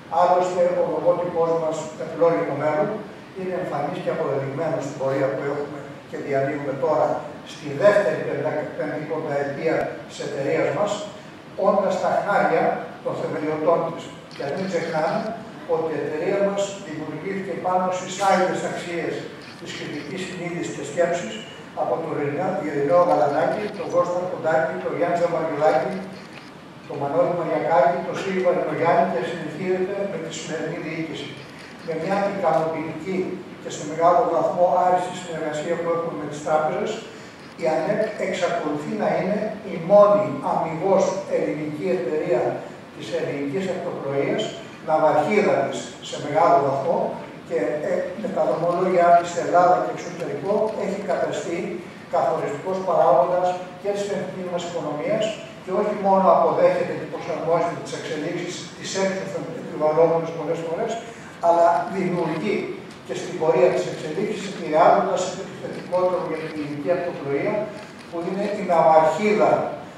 Άλλωστε, ο λογότυπός μας ευλόγητο μέλλον είναι εμφανής και αποδεδειγμένο στην πορεία που έχουμε και διανύουμε τώρα στη δεύτερη πεντηκονταετία της εταιρείας μας, όντας τα χνάρια των θεμελιωτών της. Και μην ξεχνάμε ότι η εταιρεία μας δημιουργήθηκε πάνω στις άγιες αξίες της κριτικής συνείδησης και σκέψης από τον Ειρηναίο Γαλανάκη, τον Κώστα Κοντάκη, τον Γιάννη Ζαμαριουλάκη, τον Μανώλη Μαριακάκη, τον Σίλβα Ρινογιάννη και συνεχίζεται με τη σημερινή διοίκηση. Με μια ικανοποιητική και σε μεγάλο βαθμό άριστη συνεργασία που έχουμε με τις τράπεζες, η ΑΝΕΚ εξακολουθεί να είναι η μόνη αμιγώς ελληνική εταιρεία της ελληνικής αυτοπλοείας, ναυαρχίδα της σε μεγάλο βαθμό και με τα δρομολόγια της σε Ελλάδα και εξωτερικό έχει καταστεί καθοριστικός παράγοντας και της εθνικής μας οικονομίας και όχι μόνο αποδέχεται και προσαρμόζεται τις εξελίξεις της έξωθεν επιβαλλόμενες πολλές φορές, αλλά δημιουργεί και στην πορεία της εξελίξης, επηρεάζοντας επιθετικότερο για την ελληνική αυτοπλοεία, που είναι η ναυαρχίδα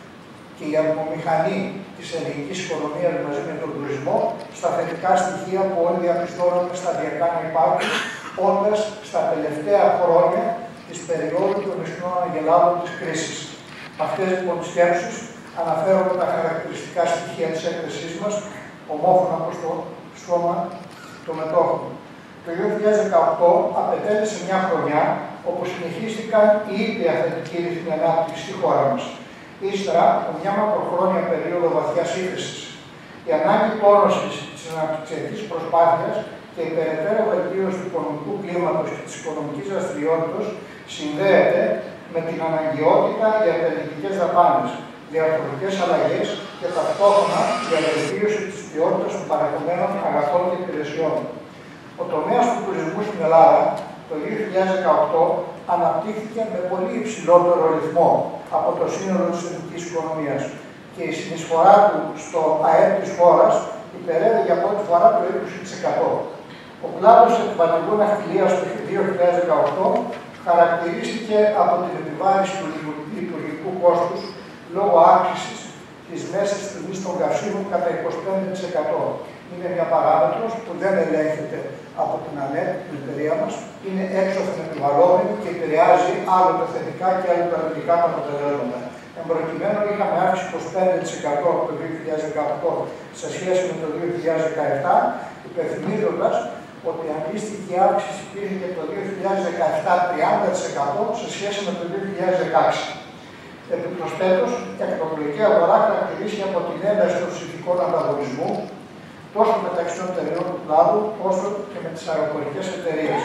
και η ατμομηχανή της ελληνικής οικονομίας μαζί με τον τουρισμό, στα θετικά στοιχεία που όλοι διαπιστώνουμε σταδιακά να υπάρχουν, όντας στα τελευταία χρόνια της περίοδου των ισχνών αγελάδων της κρίσης. Αυτές λοιπόν τις σκέψεις αναφέρονται τα χαρακτηριστικά στοιχεία της έκθεσής μας, ομόφωνα προς το σώμα των μετόχων. Το 2018 απετέλεσε μια χρονιά όπου συνεχίστηκαν οι ήπια θετικοί ρυθμοί ανάπτυξης στη χώρα μας. Ύστερα από μια μακροχρόνια περίοδο βαθιάς ύφεσης, η ανάγκη τόνωσης της αναπτυξιακής προσπάθειας και η περαιτέρω βελτίωση του οικονομικού κλίματος και της οικονομικής δραστηριότητας συνδέεται με την αναγκαιότητα για επενδυτικές δαπάνες, διαρθρωτικές αλλαγές και ταυτόχρονα για βελτίωση της ποιότητας των παρεχομένων αγαθών και υπηρεσιών. Ο τομέας του τουρισμού στην Ελλάδα το 2018 αναπτύχθηκε με πολύ υψηλότερο ρυθμό από το σύνολο της ελληνικής οικονομίας και η συνεισφορά του στο ΑΕΠ της χώρας υπερεύει για πρώτη φορά το 20%. Ο κλάδος επιβατικού ναυτιλίας το 2018 χαρακτηρίστηκε από την επιβάρυνση του λειτουργικού κόστους λόγω αύξησης της μέσης τιμής των καυσίμων κατά 25%. Είναι μια παράμετρος που δεν ελέγχεται από την ΑΝΕΚ, την εταιρεία μας, είναι έξωθεν επιβαλλόμενη και επηρεάζει άλλο τα θετικά και άλλο τα αρνητικά τα αποτελέσματα. Εν προκειμένου, είχαμε αύξηση 25% από το 2018 σε σχέση με το 2017, υπενθυμίζοντας ότι αντίστοιχη αύξηση υπήρχε και το 2017 30% σε σχέση με το 2016. Επιπροσθέτως, η ακτοπλοϊκή αγορά χαρακτηρίστηκε από την ένταση των συνθηκών ανταγωνισμού τόσο μεταξύ των εταιρεών του κλάδου, όσο και με τις αεροπορικές εταιρείες.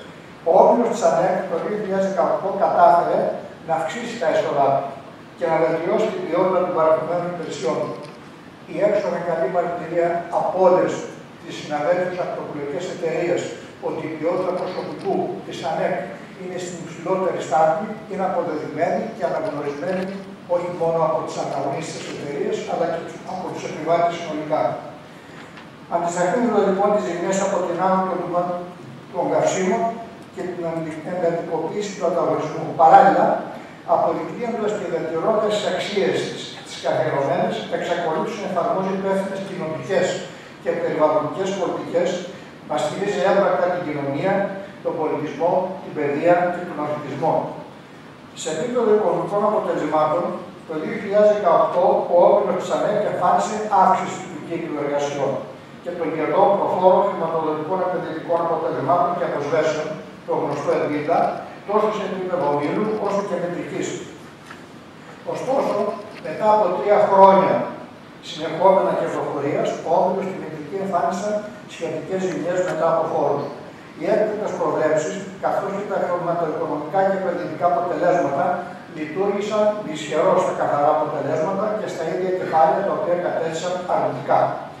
Ο όμιλος της ΑΝΕΚ το 2018 κατάφερε να αυξήσει τα έσοδά του και να βελτιώσει την ποιότητα των παραχωμένων υπηρεσιών. Η έξοδα καλή μαρτυρία από όλες τις συναδέλφους ακτοπλοϊκές εταιρείες ότι η ποιότητα προσωπικού της ΑΝΕΚ είναι στην υψηλότερη στάθμη, είναι αποδεδειγμένη και αναγνωρισμένη όχι μόνο από τις ανταγωνιστικές εταιρείες, αλλά και από τους επιβάτες συνολικά. Αντισταθμίζοντα λοιπόν τις ζημιές από την άμυνα των καυσίμων και την εντατικοποίηση του ανταγωνισμού. Παράλληλα, αποδεικνύοντας και διατηρώντας τις αξίες της καθιερωμένες, εξακολούθησε να εφαρμόζει υπεύθυνες κοινωνικές και περιβαλλοντικές πολιτικές, να στηρίζει έμπρακτα την κοινωνία, τον πολιτισμό, την παιδεία και τον αθλητισμό. Σε επίπεδο οικονομικών αποτελεσμάτων, το 2018 ο όμιλος της ΑΝΕΚ εμφάνισε αύξηση του κύκλου εργασιών και των κερδών προφόρων χρηματοδοτικών επενδυτικών αποτελεσμάτων και αποσβέσεων, το γνωστό EBITDA, τόσο σε επίπεδο ομίλου όσο και μετρικής. Ωστόσο, μετά από 3 χρόνια συνεχόμενα κερδοφορίας, ο όμιλος και η μετρική εμφάνισαν σχετικές ζημιές μετά από φόρους. Οι έκτακτες προβλέψεις, καθώς και τα χρηματοοικονομικά και επενδυτικά αποτελέσματα, λειτουργήσαν δυσχερώς στα καθαρά αποτελέσματα και στα ίδια κεφάλαια τα οποία κατέστησαν αρνητικά.